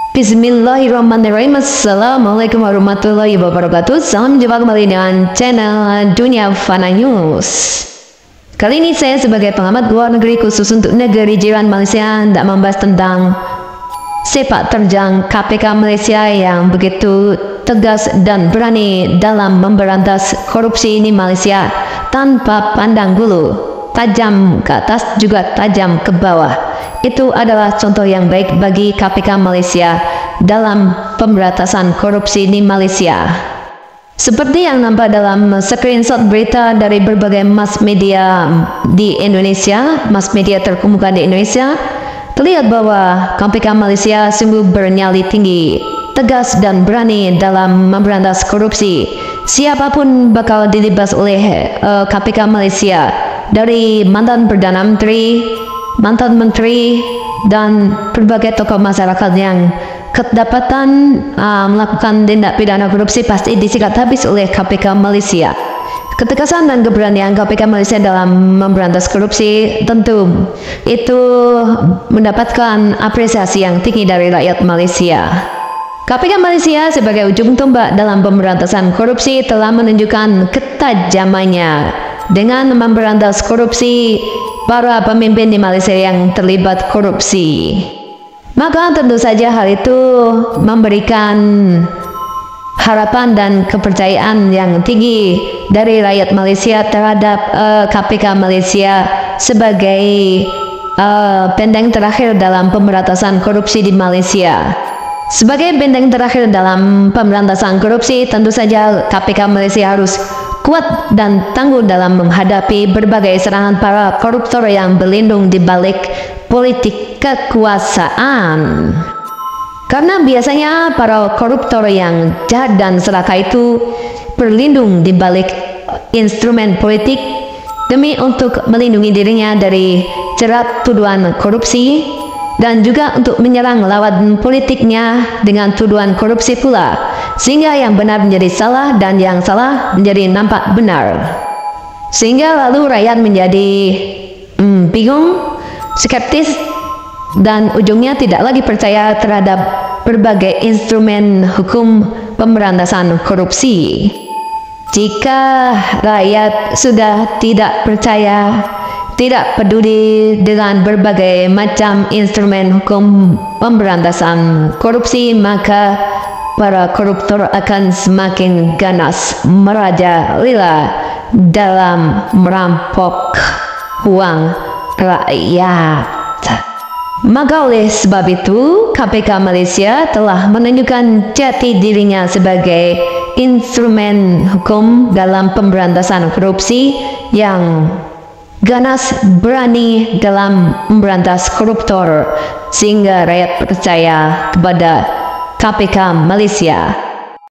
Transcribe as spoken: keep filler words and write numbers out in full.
Bismillahirrahmanirrahim. Assalamualaikum warahmatullahi wabarakatuh. Salam jumpa kembali dengan channel Dunia Fana News. Kali ini saya sebagai pengamat luar negeri khusus untuk negeri jiran Malaysia tidak membahas tentang sepak terjang K P K Malaysia yang begitu tegas dan berani dalam memberantas korupsi di Malaysia tanpa pandang bulu, tajam ke atas juga tajam ke bawah. Itu adalah contoh yang baik bagi K P K Malaysia dalam pemberantasan korupsi di Malaysia. Seperti yang nampak dalam screenshot berita dari berbagai mass media di Indonesia, mass media terkemuka di Indonesia, terlihat bahwa K P K Malaysia sungguh bernyali tinggi, tegas dan berani dalam memberantas korupsi. Siapapun bakal dilibas oleh uh, K P K Malaysia, dari mantan Perdana Menteri, mantan menteri, dan berbagai tokoh masyarakat yang kedapatan uh, melakukan tindak pidana korupsi pasti disikat habis oleh K P K Malaysia. Ketegasan dan keberanian K P K Malaysia dalam memberantas korupsi tentu itu mendapatkan apresiasi yang tinggi dari rakyat Malaysia. K P K Malaysia sebagai ujung tombak dalam pemberantasan korupsi telah menunjukkan ketajamannya dengan memberantas korupsi para pemimpin di Malaysia yang terlibat korupsi. Maka tentu saja hal itu memberikan harapan dan kepercayaan yang tinggi dari rakyat Malaysia terhadap uh, K P K Malaysia sebagai uh, benteng terakhir dalam pemberantasan korupsi di Malaysia. Sebagai benteng terakhir dalam pemberantasan korupsi, tentu saja K P K Malaysia harus kuat dan tangguh dalam menghadapi berbagai serangan para koruptor yang berlindung di balik politik kekuasaan. Karena biasanya para koruptor yang jahat dan serakah itu berlindung di balik instrumen politik demi untuk melindungi dirinya dari jerat tuduhan korupsi dan juga untuk menyerang lawan politiknya dengan tuduhan korupsi pula, sehingga yang benar menjadi salah dan yang salah menjadi nampak benar, sehingga lalu rakyat menjadi hmm, bingung, skeptis, dan ujungnya tidak lagi percaya terhadap berbagai instrumen hukum pemberantasan korupsi. Jika rakyat sudah tidak percaya, tidak peduli dengan berbagai macam instrumen hukum pemberantasan korupsi, maka para koruptor akan semakin ganas merajalela dalam merampok uang rakyat. Maka oleh sebab itu, K P K Malaysia telah menunjukkan jati dirinya sebagai instrumen hukum dalam pemberantasan korupsi yang ganas berani dalam memberantas koruptor, sehingga rakyat percaya kepada K P K Malaysia.